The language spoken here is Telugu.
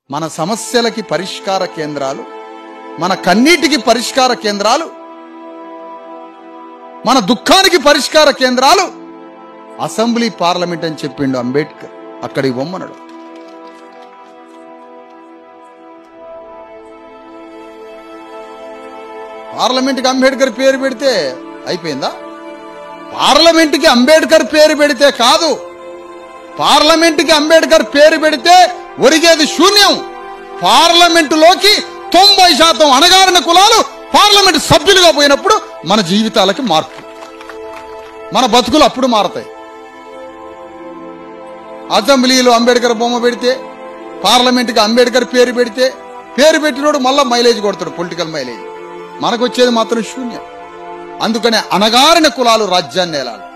మన సమస్యలకి పరిష్కార కేంద్రాలు, మన కన్నీటికి పరిష్కార కేంద్రాలు, మన దుఃఖానికి పరిష్కార కేంద్రాలు అసెంబ్లీ పార్లమెంట్ అని చెప్పిండు అంబేద్కర్. అక్కడికి బొమ్మనడు. పార్లమెంట్కి అంబేద్కర్ పేరు పెడితే అయిపోయిందా? పార్లమెంట్కి అంబేద్కర్ పేరు పెడితే కాదు, పార్లమెంట్కి అంబేద్కర్ పేరు పెడితే ఒరిగేది శూన్యం. పార్లమెంటులోకి 90% అణగారిన కులాలు పార్లమెంట్ సభ్యులుగా పోయినప్పుడు మన జీవితాలకి మార్పు, మన బతుకులు అప్పుడు మారతాయి. అసెంబ్లీలో అంబేద్కర్ బొమ్మ పెడితే, పార్లమెంట్కి అంబేద్కర్ పేరు పెడితే, పేరు పెట్టినోడు మళ్ళా మైలేజ్ కొడతాడు, పొలిటికల్ మైలేజ్. మనకొచ్చేది మాత్రం శూన్యం. అందుకనే అణగారిన కులాలు రాజ్యాన్ని ఏలాలి.